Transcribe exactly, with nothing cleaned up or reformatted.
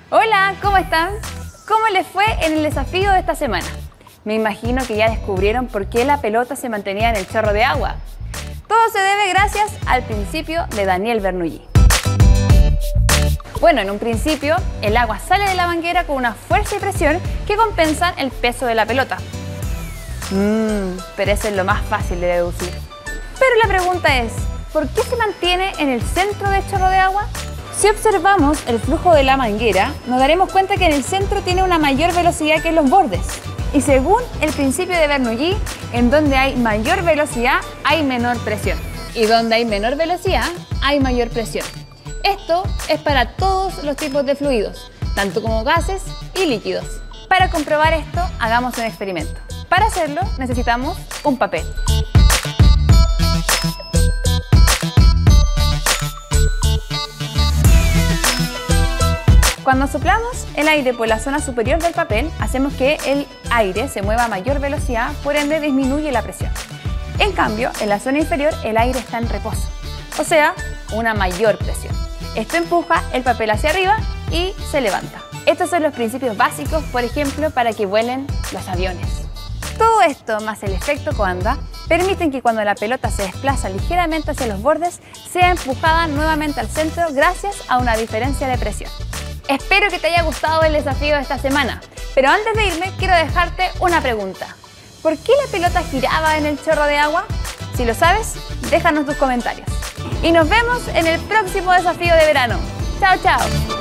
Hola, ¿cómo están? ¿Cómo les fue en el desafío de esta semana? Me imagino que ya descubrieron por qué la pelota se mantenía en el chorro de agua. Todo se debe gracias al principio de Daniel Bernoulli. Bueno, en un principio, el agua sale de la manguera con una fuerza y presión que compensan el peso de la pelota. Mmm, pero eso es lo más fácil de deducir. Pero la pregunta es, ¿por qué se mantiene en el centro del chorro de agua? Si observamos el flujo de la manguera, nos daremos cuenta que en el centro tiene una mayor velocidad que en los bordes. Y según el principio de Bernoulli, en donde hay mayor velocidad, hay menor presión. Y donde hay menor velocidad, hay mayor presión. Esto es para todos los tipos de fluidos, tanto como gases y líquidos. Para comprobar esto, hagamos un experimento. Para hacerlo, necesitamos un papel. Cuando soplamos el aire por la zona superior del papel, hacemos que el aire se mueva a mayor velocidad, por ende disminuye la presión. En cambio, en la zona inferior el aire está en reposo, o sea, una mayor presión. Esto empuja el papel hacia arriba y se levanta. Estos son los principios básicos, por ejemplo, para que vuelen los aviones. Todo esto, más el efecto Coanda, permiten que cuando la pelota se desplaza ligeramente hacia los bordes, sea empujada nuevamente al centro gracias a una diferencia de presión. Espero que te haya gustado el desafío de esta semana, pero antes de irme quiero dejarte una pregunta. ¿Por qué la pelota giraba en el chorro de agua? Si lo sabes, déjanos tus comentarios. Y nos vemos en el próximo desafío de verano. ¡Chao, chao!